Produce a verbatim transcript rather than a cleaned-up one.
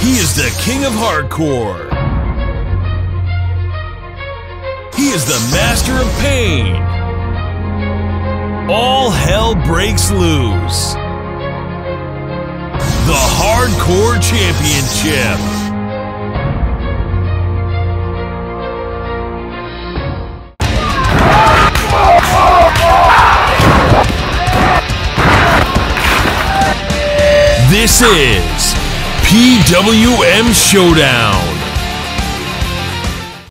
He is the king of hardcore. He is the master of pain. All hell breaks loose. The Hardcore Championship. This is P W M Showdown.